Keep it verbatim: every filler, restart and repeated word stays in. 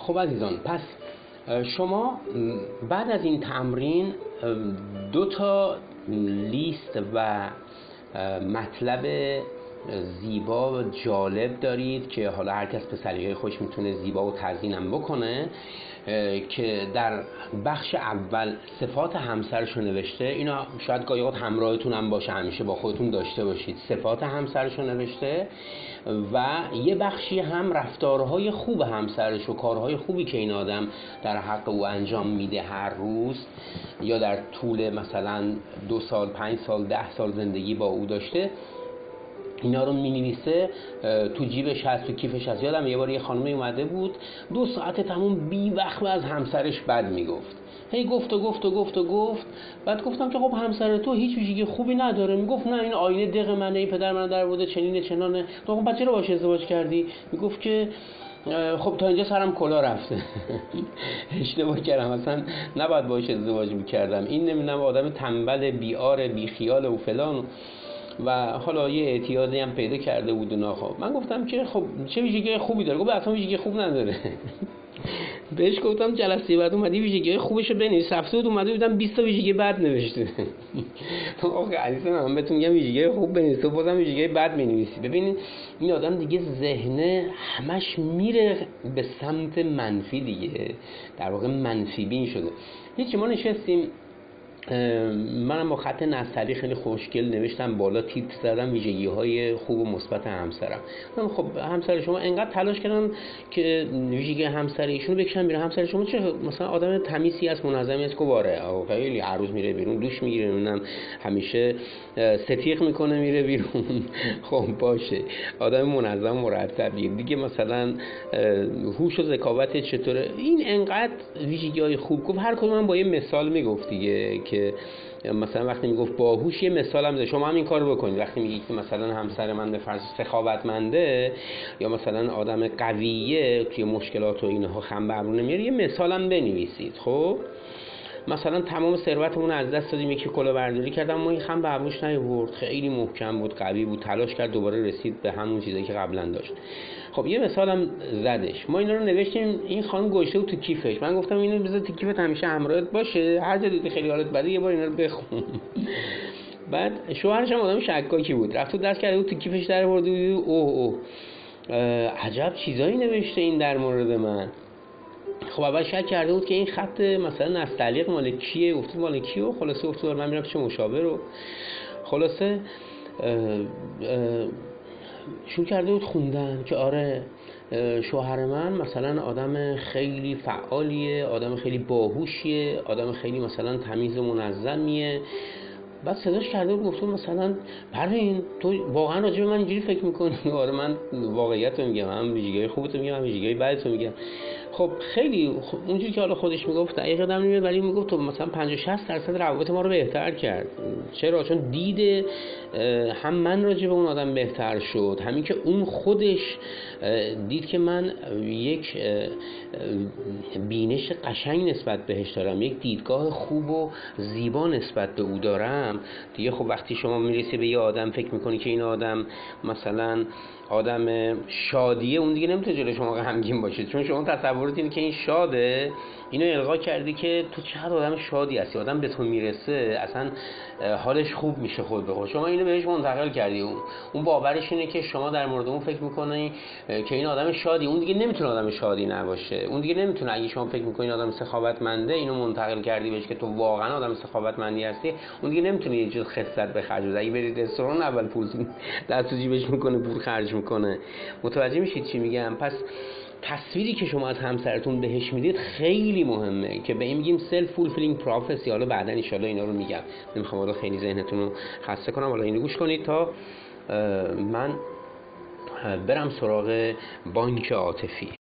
خب عزیزان، پس شما بعد از این تمرین دو تا لیست و مطلب زیبا و جالب دارید که حالا هر کس به سلیقه خودش میتونه زیبا و تزیینم بکنه، که در بخش اول صفات همسرشو نوشته. اینا شاید گاهی اوقات همراهتون هم باشه، همیشه با خودتون داشته باشید. صفات همسرشو نوشته و یه بخشی هم رفتارهای خوب همسرش و کارهای خوبی که این آدم در حق او انجام میده هر روز یا در طول مثلا دو سال، پنج سال، ده سال زندگی با او داشته، اینا رو می نویسه تو جیبش هست، تو کیفش هست. یادم یه بار یه خانمی اومده بود دو ساعت تموم بی وقت از همسرش بد میگفت، هی گفت و گفت و گفت و گفت. بعد گفتم که خب همسر تو هیچ ویژگی خوبی نداره. میگفت نه این آینه دق منه، این پدر من در بوده چنینه چنانه. تو خب بچه رو باشه ازدواج کردی؟ میگفت که خب تا اینجا سرم کلا رفته. اشتباه کردم، اصلا نباید باشه ازدواج میکردم. این نمیدونم آدم تنبل بیار بی خیال و فلان و حالا یه اعتیادی هم پیدا کرده بود اونا. خب من گفتم که خب چه ویژگی خوبی داره؟ گفت اصلا ویژگی خوب نداره. بهش گفتم جلسه بعد اومدی ویژگی خوبشو بنویس. هفته بود اومده بودم بیست تا ویژگی بد نوشته. آخه عزیزم من بهتون میگم ویژگی خوب بنویس، تو بازم ویژگی بد می‌نویسی. ببینید این آدم دیگه ذهنه همش میره به سمت منفی دیگه، در واقع منفی بین شده. هیچ ما نشستیم، منم با خط نستعلیق خیلی خوشگل نوشتم بالا، تیتر زدم ویژگی‌های خوب و مثبت همسرم. خب همسر شما انقدر تلاش کردن که ویژگی همسر ایشونو بکشن بیرون. همسر شما چه مثلا آدم تمیزی است، منظمی است، کوباره، خیلی هر روز میره بیرون، دوش میگیره، نمیدونم همیشه ستیق میکنه میره بیرون. خب باشه، آدم منظم مرتبیه دیگه. مثلا هوش و ذکاوت چطوره؟ این انقدر ویژگی‌های خوب گفت. هر کدوم با یه مثال میگفت دیگه، که مثلا وقتی میگفت باهوش یه مثال هم ده. شما هم این کارو بکنید. وقتی میگید که مثلا همسر من به فرض سخاوتمنده یا مثلا آدم قویه، توی مشکلات و اینها خم بر نمیاره، یه مثال هم بنویسید. خب مثلا تمام ثروتمون از دست دادیم، یکی کلاهبرداری کردم ما این خم به ابروش نیورد، خیلی محکم بود، قوی بود، تلاش کرد دوباره رسید به همون چیزایی که قبلا داشت. خب یه مثالم زدش. ما اینا رو نوشتیم، این خانم گوشته بود تو کیفش. من گفتم اینو بذار تو کیفت همیشه همراهت باشه، هر جا دیدی خیلی حالت بده یه بار اینا رو بخون. بعد شوهرش هم آدم شکاکی بود، رفت تو دست کرده بود تو کیفش در آورد. اوه اوه عجب چیزایی نوشته این در مورد من. خب اول شک کرده بود که این خط مثلا نستعلیق مال کیه، افتاد مال کیه و خلاصه افتاد من میرم پیش مشاور رو خلاصه شروع کرده بود خوندن که آره شوهر من مثلا آدم خیلی فعالیه، آدم خیلی باهوشیه، آدم خیلی مثلا تمیز و منظمیه. بعد صداش کرده بود گفت مثلا پروین تو واقعا راجع به من اینجوری فکر میکنی؟ آره من واقعیت رو میگم، هم ویژگی‌های خوبت رو میگم، هم ویژگی‌های بدت رو میگم. خب خیلی اونجوری که حالا خودش میگفت دقیق یادم نمیاد، ولی میگفت تو مثلا پنجاه شصت درصد روابط ما رو بهتر کرد. چرا؟ چون دید هم من راجع به اون آدم بهتر شد، همین که اون خودش دید که من یک بینش قشنگ نسبت بهش دارم، یک دیدگاه خوب و زیبا نسبت به او دارم دیگه. خب وقتی شما میرسی به یه آدم فکر میکنی که این آدم مثلا آدم شادیه، اون دیگه نمیتونه جلوی شما غمگین باشه، چون شما تصورت اینه که این شاده، اینو القا کردی که تو چقدر آدم شادی هستی، آدم به تو میرسه اصلا حالش خوب میشه خود به خود. شما اینو بهش منتقل کردی، اون اون باورش اینه که شما در مورد اون فکر میکنی که این آدم شادی، اون دیگه نمیتونه آدم شادی نباشه، اون دیگه نمیتونه. اگه شما فکر میکنی آدم سخاوتمنده، اینو منتقل کردی بهش که تو واقعا آدم سخاوتمندی هستی، اون دیگه نمیتونه یه چیز خصلت به خرج بده. اگه برید رستوران اول پول دست تو جیبش میکنه، پول خرج میکنه. متوجه میشید چی میگم؟ پس تصویری که شما از همسرتون بهش میدید خیلی مهمه، که به این میگیم سلف فولفیلینگ پروفسی. حالا بعدن ان شاء الله اینا رو میگم، نمیخوام حالا خیلی ذهنتون رو خسته کنم. حالا اینو گوش کنید تا من برم سراغ بانک عاطفی.